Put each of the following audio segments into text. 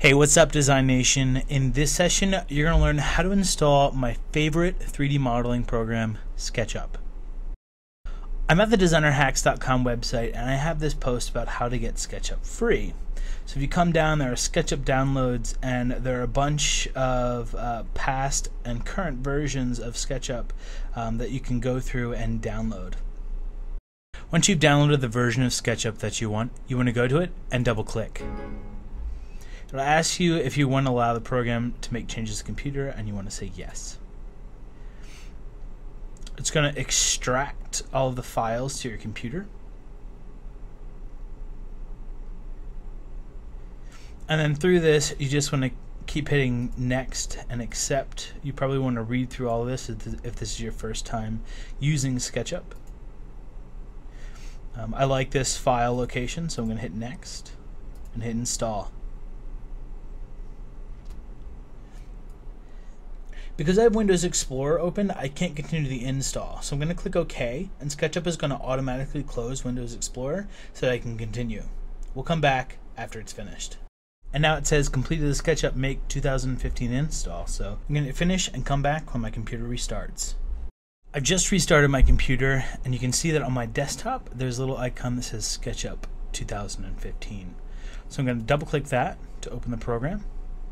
Hey, what's up, Design Nation? In this session, you're going to learn how to install my favorite 3D modeling program, SketchUp. I'm at the designerhacks.com website, and I have this post about how to get SketchUp free. So if you come down, there are SketchUp downloads, and there are a bunch of past and current versions of SketchUp that you can go through and download. Once you've downloaded the version of SketchUp that you want to go to it and double-click. It'll ask you if you want to allow the program to make changes to the computer, and you want to say yes. It's going to extract all of the files to your computer. And then through this, you just want to keep hitting next and accept. You probably want to read through all of this if this is your first time using SketchUp. I like this file location, so I'm going to hit next and hit install. Because I have Windows Explorer open, I can't continue the install. So I'm going to click OK, and SketchUp is going to automatically close Windows Explorer so that I can continue. We'll come back after it's finished. And now it says completed the SketchUp Make 2015 install. So I'm going to finish and come back when my computer restarts. I've just restarted my computer, and you can see that on my desktop there's a little icon that says SketchUp 2015. So I'm going to double click that to open the program.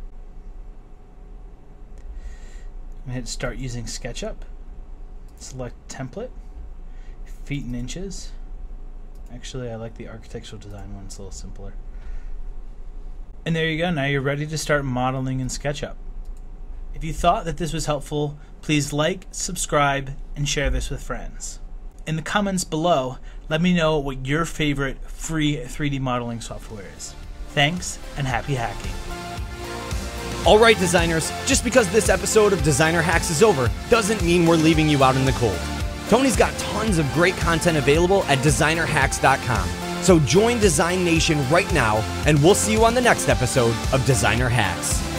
I'm going to hit start using SketchUp, select template, feet and inches. Actually, I like the architectural design one, it's a little simpler. And there you go, now you're ready to start modeling in SketchUp. If you thought that this was helpful, please like, subscribe, and share this with friends. In the comments below, let me know what your favorite free 3D modeling software is. Thanks, and happy hacking. Alright designers, just because this episode of Designer Hacks is over doesn't mean we're leaving you out in the cold. Tony's got tons of great content available at designerhacks.com. So join Design Nation right now, and we'll see you on the next episode of Designer Hacks.